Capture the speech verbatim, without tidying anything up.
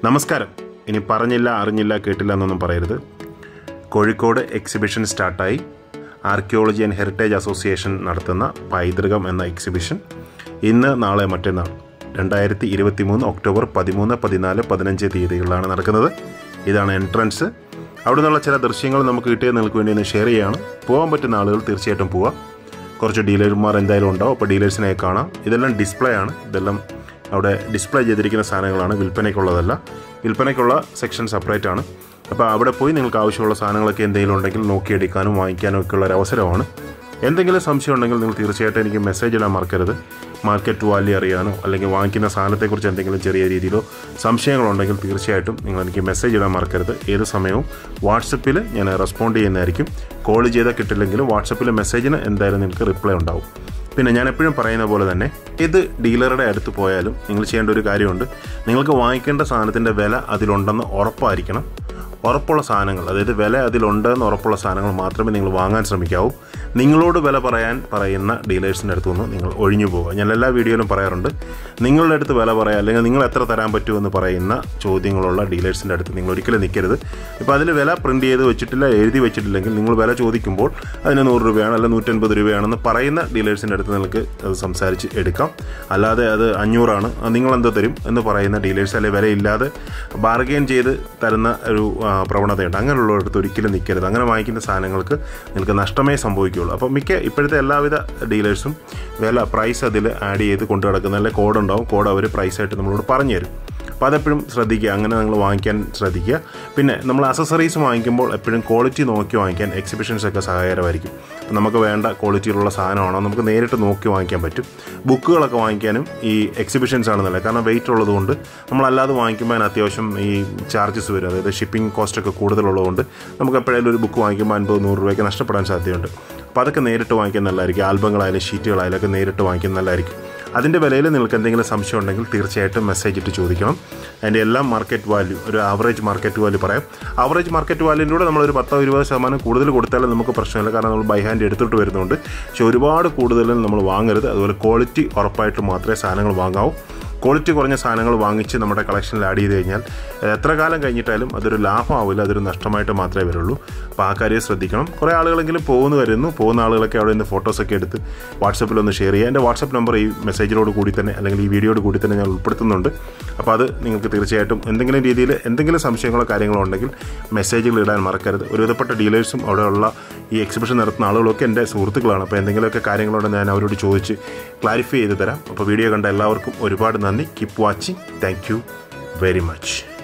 നമസ്കാരം. ഇനി പറഞ്ഞില്ല അറിഞ്ഞില്ല കേട്ടില്ല എന്നൊന്നും പറയരുത്. കോഴിക്കോട് എക്സിബിഷൻ സ്റ്റാർട്ടായി. ആർക്കിയോളജി ആൻഡ് ഹെറിറ്റേജ് അസോസിയേഷൻ നടത്തുന്ന പൈതൃകം എന്ന എക്സിബിഷൻ ഇന്ന് നാളെ മറ്റന്നാൾ രണ്ടായിരത്തി ഇരുപത്തി മൂന്ന് ഒക്ടോബർ പതിമൂന്ന് പതിനാല് പതിനഞ്ച് തീയതികളിലാണ് നടക്കുന്നത്. ഇതാണ് എൻട്രൻസ്. അവിടെ നിന്നുള്ള ചില ദൃശ്യങ്ങൾ നമുക്ക് കിട്ടിയത് നിങ്ങൾക്ക് വേണ്ടി ഒന്ന് ഷെയർ ചെയ്യുകയാണ്. പോകാൻ പറ്റുന്ന ആളുകൾ തീർച്ചയായിട്ടും പോവുക. കുറച്ച് ഡീലർമാർ എന്തായാലും ഉണ്ടാവും, അപ്പോൾ ഡീലേഴ്സിനെ കാണാം. ഇതെല്ലാം ഡിസ്പ്ലേ ആണ്. ഇതെല്ലാം അവിടെ ഡിസ്പ്ലേ ചെയ്തിരിക്കുന്ന സാധനങ്ങളാണ്, വിൽപ്പനയ്ക്കുള്ളതല്ല. വിൽപ്പനയ്ക്കുള്ള സെക്ഷൻ സെപ്പറേറ്റ് ആണ്. അപ്പോൾ അവിടെ പോയി നിങ്ങൾക്ക് ആവശ്യമുള്ള സാധനങ്ങളൊക്കെ എന്തെങ്കിലും ഉണ്ടെങ്കിൽ നോക്കിയെടുക്കാനും വാങ്ങിക്കാനും ഒക്കെ ഉള്ള ഒരു അവസരമാണ്. എന്തെങ്കിലും സംശയം ഉണ്ടെങ്കിൽ നിങ്ങൾ തീർച്ചയായിട്ടും എനിക്ക് മെസ്സേജ് ഇടാൻ മറക്കരുത്. മാർക്കറ്റ് വാല്യൂ അറിയാനോ അല്ലെങ്കിൽ വാങ്ങിക്കുന്ന സാധനത്തെക്കുറിച്ച് എന്തെങ്കിലും ചെറിയ രീതിയിലോ സംശയങ്ങളുണ്ടെങ്കിൽ തീർച്ചയായിട്ടും നിങ്ങൾ എനിക്ക് മെസ്സേജ് ഇടാൻ മറക്കരുത്. ഏത് സമയവും വാട്സപ്പിൽ ഞാൻ റെസ്പോണ്ട് ചെയ്യുന്നതായിരിക്കും. കോൾ ചെയ്താൽ കിട്ടില്ലെങ്കിലും വാട്സപ്പിൽ മെസ്സേജിന് എന്തായാലും നിങ്ങൾക്ക് റിപ്ലൈ ഉണ്ടാവും. പിന്നെ ഞാൻ എപ്പോഴും പറയുന്ന പോലെ തന്നെ ഏത് ഡീലറുടെ അടുത്ത് പോയാലും നിങ്ങൾ ചെയ്യേണ്ട ഒരു കാര്യമുണ്ട്. നിങ്ങൾക്ക് വാങ്ങിക്കേണ്ട സാധനത്തിൻ്റെ വില അതിലുണ്ടെന്ന് ഉറപ്പായിരിക്കണം. ഉറപ്പുള്ള സാധനങ്ങൾ, അതായത് വില അതിലുണ്ടെന്ന് ഉറപ്പുള്ള സാധനങ്ങൾ മാത്രമേ നിങ്ങൾ വാങ്ങാൻ ശ്രമിക്കാവൂ. നിങ്ങളോട് വില പറയാൻ പറയുന്ന ഡീലേഴ്സിൻ്റെ അടുത്തു നിന്ന് നിങ്ങൾ ഒഴിഞ്ഞു പോകുക. ഞാൻ എല്ലാ വീഡിയോയിലും പറയാറുണ്ട്, നിങ്ങളുടെ അടുത്ത് വില പറയാം അല്ലെങ്കിൽ നിങ്ങൾ എത്ര തരാൻ പറ്റുമെന്ന് പറയുന്ന ചോദ്യങ്ങളുള്ള ഡീലേഴ്സിൻ്റെ അടുത്ത് നിങ്ങൾ ഒരിക്കലും നിൽക്കരുത്. ഇപ്പോൾ അതിൽ വില പ്രിൻറ്റ് ചെയ്ത് വെച്ചിട്ടില്ല, എഴുതി വെച്ചിട്ടില്ലെങ്കിൽ നിങ്ങൾ വില ചോദിക്കുമ്പോൾ അതിന് നൂറ് രൂപയാണ് അല്ലെങ്കിൽ നൂറ്റൻപത് രൂപയാണെന്ന് പറയുന്ന ഡീലേഴ്സിൻ്റെ അടുത്ത് നിങ്ങൾക്ക് അത് സംസാരിച്ച് എടുക്കാം. അല്ലാതെ അത് അഞ്ഞൂറാണ് നിങ്ങളെന്തോ തരും എന്ന് പറയുന്ന ഡീലേഴ്സ് അല്ലെങ്കിൽ വിലയില്ലാതെ ബാർഗെയിൻ ചെയ്ത് തരുന്ന ഒരു പ്രവണതയുണ്ട്. അങ്ങനെയുള്ളവരടുത്ത് ഒരിക്കലും നിൽക്കരുത്. അങ്ങനെ വാങ്ങിക്കുന്ന സാധനങ്ങൾക്ക് നിങ്ങൾക്ക് നഷ്ടമേ സംഭവിക്കുകയുള്ളൂ. അപ്പോൾ മിക്ക ഇപ്പോഴത്തെ എല്ലാവിധ ഡീലേഴ്സും വില പ്രൈസ് അതിൽ ആഡ് ചെയ്ത് കൊണ്ടു കിടക്കുന്ന നല്ല കോഡ് ഉണ്ടാവും. കോഡ് അവർ പ്രൈസായിട്ട് നമ്മളോട് പറഞ്ഞു തരും. അപ്പോൾ അതെപ്പോഴും ശ്രദ്ധിക്കുക. അങ്ങനെ നിങ്ങൾ വാങ്ങിക്കാൻ ശ്രദ്ധിക്കുക. പിന്നെ നമ്മൾ അസസറീസ് വാങ്ങിക്കുമ്പോൾ എപ്പോഴും ക്വാളിറ്റി നോക്കി വാങ്ങിക്കാൻ എക്സിബിഷൻസൊക്കെ സഹായകരമായിരിക്കും. നമുക്ക് വേണ്ട ക്വാളിറ്റിയിലുള്ള സാധനമാണോ നമുക്ക് നേരിട്ട് നോക്കി വാങ്ങിക്കാൻ പറ്റും. ബുക്കുകളൊക്കെ വാങ്ങിക്കാനും ഈ എക്സിബിഷൻസ് ആണെന്നല്ല, കാരണം വെയിറ്റ് ഉള്ളതുകൊണ്ട് നമ്മളല്ലാതെ വാങ്ങിക്കുമ്പോൾ അതിന് അത്യാവശ്യം ഈ ചാർജസ് വരും. അതായത് ഷിപ്പിംഗ് കോസ്റ്റൊക്കെ കൂടുതലുള്ളതുകൊണ്ട് നമുക്ക് എപ്പോഴായാലും ഒരു ബുക്ക് വാങ്ങിക്കുമ്പോൾ അൻപത് നൂറ് രൂപയ്ക്ക് നഷ്ടപ്പെടാൻ സാധ്യതയുണ്ട്. അപ്പോൾ അതൊക്കെ നേരിട്ട് വാങ്ങിക്കാൻ നല്ലതായിരിക്കും. ആൽബങ്ങളായാലും ഷീറ്റുകളായാലും ഒക്കെ നേരിട്ട് വാങ്ങിക്കാൻ നല്ലതായിരിക്കും. അതിൻ്റെ വിലയിൽ നിങ്ങൾക്ക് എന്തെങ്കിലും സംശയം ഉണ്ടെങ്കിൽ തീർച്ചയായിട്ടും മെസ്സേജ് ഇട്ട് ചോദിക്കണം. അതിൻ്റെ എല്ലാം മാർക്കറ്റ് വാല്യൂ, ഒരു ആവറേജ് മാർക്കറ്റ് വാല്യൂ പറയാം. ആവറേജ് മാർക്കറ്റ് വാല്യൂയിലൂടെ നമ്മളൊരു പത്തോ ഇരുപത് ശതമാനം കൂടുതൽ കൊടുത്താലും നമുക്ക് പ്രശ്നമില്ല, കാരണം നമ്മൾ ബൈ ഹാൻഡ് എടുത്തിട്ട് വരുന്നുണ്ട്. പക്ഷേ ഒരുപാട് കൂടുതലും നമ്മൾ വാങ്ങരുത്. അതുപോലെ ക്വാളിറ്റി ഉറപ്പായിട്ട് മാത്രമേ സാധനങ്ങൾ വാങ്ങാവൂ. ക്വാളിറ്റി കുറഞ്ഞ സാധനങ്ങൾ വാങ്ങിച്ച് നമ്മുടെ കളക്ഷനിൽ ആഡ് ചെയ്ത് കഴിഞ്ഞാൽ എത്ര കാലം കഴിഞ്ഞിട്ടാലും അതൊരു ലാഭമാവില്ല, അതൊരു നഷ്ടമായിട്ട് മാത്രമേ വരുള്ളൂ. അപ്പോൾ ആ കാര്യം ശ്രദ്ധിക്കണം. കുറേ ആളുകളെങ്കിലും പോകുന്നു വരുന്നു. പോകുന്ന ആളുകളൊക്കെ അവിടെ നിന്ന് ഫോട്ടോസൊക്കെ എടുത്ത് വാട്സപ്പിലൊന്ന് ഷെയർ ചെയ്യുക. എൻ്റെ വാട്സപ്പ് നമ്പർ ഈ മെസ്സേജിനോട് കൂടി തന്നെ അല്ലെങ്കിൽ ഈ വീഡിയോയോട് കൂടി തന്നെ ഞാൻ ഉൾപ്പെടുത്തുന്നുണ്ട്. അപ്പോൾ അത് നിങ്ങൾക്ക് തീർച്ചയായിട്ടും എന്തെങ്കിലും രീതിയിൽ എന്തെങ്കിലും സംശയങ്ങളോ കാര്യങ്ങളോ ഉണ്ടെങ്കിൽ മെസ്സേജുകൾ ഇടാൻ മറക്കരുത്. ഒരുവിധപ്പെട്ട ഡീലേഴ്സും അവിടെയുള്ള ഈ എക്സിബിഷൻ നടത്തുന്ന ആളുകളൊക്കെ എൻ്റെ സുഹൃത്തുക്കളാണ്. അപ്പോൾ എന്തെങ്കിലുമൊക്കെ കാര്യങ്ങളുണ്ടെങ്കിൽ ഞാൻ അവരോട് ചോദിച്ച് ക്ലാരിഫൈ ചെയ്ത് തരാം. അപ്പോൾ വീഡിയോ കണ്ട എല്ലാവർക്കും ഒരുപാട് നന്ദി. Keep watching. Thank you very much.